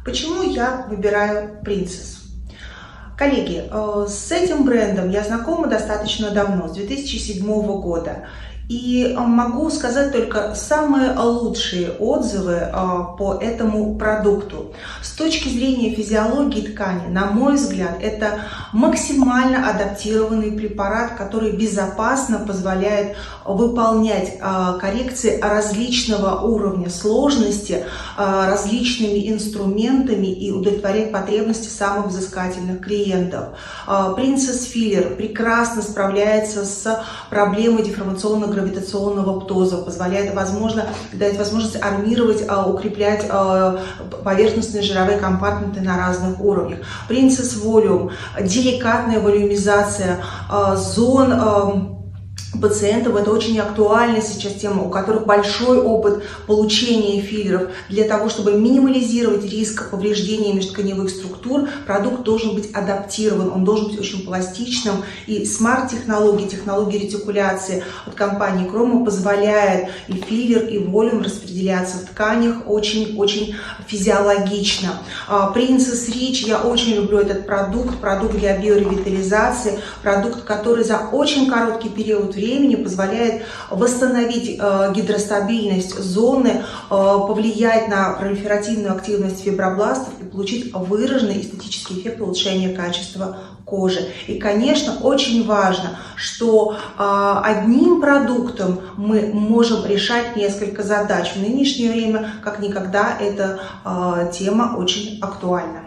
Почему я выбираю Princess? Коллеги, с этим брендом я знакома достаточно давно, с 2007 года. И могу сказать только самые лучшие отзывы по этому продукту. С точки зрения физиологии ткани, на мой взгляд, это максимально адаптированный препарат, который безопасно позволяет выполнять коррекции различного уровня сложности различными инструментами и удовлетворять потребности самых взыскательных клиентов. Princess Filler прекрасно справляется с проблемой деформационно-гравитационного птоза, дает возможность армировать, укреплять поверхностные жировые компартменты на разных уровнях. Princess Volume, деликатная волюмизация зон пациентов. Это очень актуальна сейчас тема, у которых большой опыт получения филлеров. Для того, чтобы минимализировать риск повреждения межтканевых структур, продукт должен быть адаптирован, он должен быть очень пластичным. И смарт-технологии, технологии ретикуляции от компании Chroma позволяет и филлер, и волюм распределяться в тканях очень-очень физиологично. Princess Rich, я очень люблю этот продукт для биоревитализации, продукт, который за очень короткий период времени позволяет восстановить гидростабильность зоны, повлиять на пролиферативную активность фибробластов и получить выраженный эстетический эффект улучшения качества кожи. И, конечно, очень важно, что одним продуктом мы можем решать несколько задач. В нынешнее время, как никогда, эта тема очень актуальна.